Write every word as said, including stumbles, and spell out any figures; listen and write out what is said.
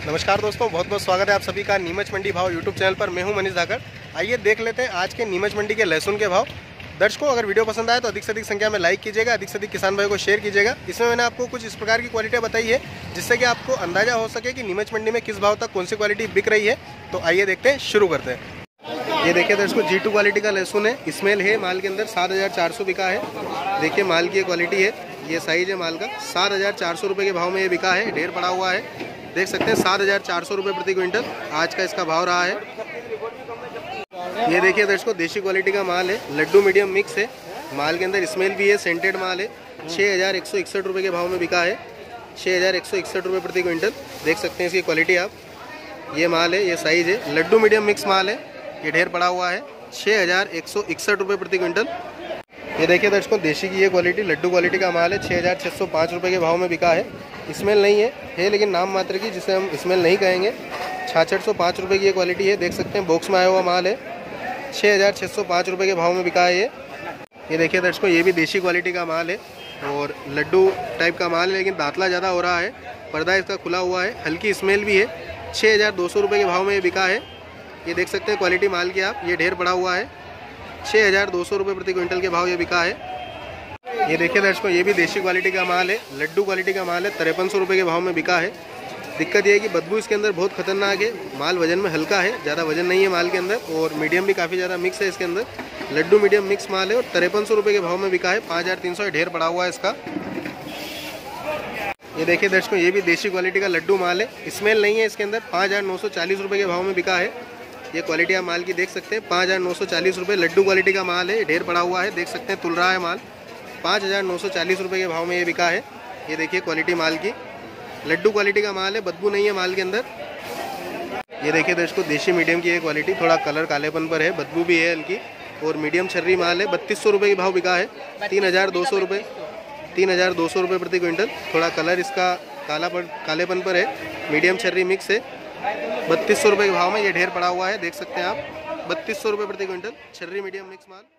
नमस्कार दोस्तों, बहुत बहुत स्वागत है आप सभी का नीमच मंडी भाव यूट्यूब चैनल पर। मैं हूं मनीष धाकड़। आइए देख लेते हैं आज के नीमच मंडी के लहसुन के भाव। दर्शकों, अगर वीडियो पसंद आए तो अधिक से अधिक संख्या में लाइक कीजिएगा, अधिक से अधिक किसान भाई को शेयर कीजिएगा। इसमें मैंने आपको कुछ इस प्रकार की क्वालिटियाँ बताई है जिससे कि आपको अंदाजा हो सके कि नीमच मंडी में किस भाव तक कौन सी क्वालिटी बिक रही है। तो आइए देखते हैं, शुरू करते हैं। ये देखिए दर्शकों, जी टू क्वालिटी का लहसुन है, स्मेल है माल के अंदर। सात हज़ार चार सौ बिका है। देखिए माल की क्वालिटी है, ये साइज है माल का। सात हज़ार चार सौ रुपये के भाव में ये बिका है। ढेर पड़ा हुआ है, देख सकते हैं। सात हज़ार चार सौ रुपये प्रति क्विंटल आज का इसका भाव रहा है। ये देखिए दर्शकों, देसी क्वालिटी का माल है, लड्डू मीडियम मिक्स है। माल के अंदर स्मेल भी है, सेंटेड माल है। छः हज़ार एक सौ इकसठ रुपये के भाव में बिका है। छः हज़ार एक सौ इकसठ रुपये प्रति क्विंटल, देख सकते हैं इसकी क्वालिटी आप। ये माल है, ये साइज़ है, लड्डू मीडियम मिक्स माल है। ये ढेर पड़ा हुआ है, छः हज़ार एक सौ इकसठ रुपये प्रति क्विंटल। ये देखिए दर्शकों, देसी की ये क्वालिटी लड्डू क्वालिटी का माल है। छः हज़ार छः सौ पाँच रुपये के भाव में बिका है। स्मेल नहीं है, है लेकिन नाम मात्र की, जिसे हम स्मेल नहीं कहेंगे। छाछठ सौ पाँच रुपये की ये क्वालिटी है, देख सकते हैं। बॉक्स में आया हुआ माल है। छः हज़ार छः सौ पाँच रुपये के भाव में बिका है ये। ये देखिए दर्शकों, ये भी देसी क्वालिटी का माल है और लड्डू टाइप का माल है, लेकिन दांतला ज़्यादा हो रहा है। पर्दा इसका खुला हुआ है, हल्की स्मेल भी है। छः हज़ार दो सौ रुपये के भाव में ये बिका है। ये देख सकते हैं क्वालिटी माल की आप। ये ढेर पड़ा हुआ है, छः हज़ार दो सौ रुपये प्रति क्विंटल के भाव ये बिका है। ये देखिए दर्शकों, ये भी देसी क्वालिटी का माल है, लड्डू क्वालिटी का माल है। तिरपन सौ रुपये के भाव में बिका है। दिक्कत ये है कि बदबू इसके अंदर बहुत खतरनाक है। माल वजन में हल्का है, ज़्यादा वजन नहीं है माल के अंदर, और मीडियम भी काफ़ी ज़्यादा मिक्स है इसके अंदर। लड्डू मीडियम मिक्स माल है और तिरपन सौ रुपये के भाव में बिका है। पाँच हज़ार तीन सौ ढेर पड़ा हुआ है इसका। ये देखिए दर्शकों, ये भी देसी क्वालिटी का लड्डू माल है। स्मेल नहीं है इसके अंदर। पाँच हज़ार नौ सौ चालीस रुपये के भाव में बिका है। ये क्वालिटी आप माल की देख सकते हैं। पाँच हज़ार नौ सौ चालीस रुपये लड्डू क्वालिटी का माल है। ढेर पड़ा हुआ है, देख सकते हैं, तुल रहा है माल। पाँच हज़ार नौ सौ चालीस रुपये के भाव में ये बिका है। ये देखिए क्वालिटी माल की, लड्डू क्वालिटी का माल है। बदबू नहीं है माल के अंदर। ये देखिए दर्शकों, देसी मीडियम की ये क्वालिटी, थोड़ा कलर कालेपन पर है, बदबू भी है हल्की, और मीडियम छर्री माल है। बत्तीस सौ रुपये के भाव बिका है। तीन हज़ार दो सौ रुपये तीन हज़ार दो सौ रुपये प्रति क्विंटल। थोड़ा कलर इसका काला पर कालेपन पर है, मीडियम छर्री मिक्स है। बत्तीस सौ रुपये के भाव में ये ढेर पड़ा हुआ है, देख सकते हैं आप। बत्तीस सौ रुपये प्रति क्विंटल छर्री मीडियम मिक्स माल।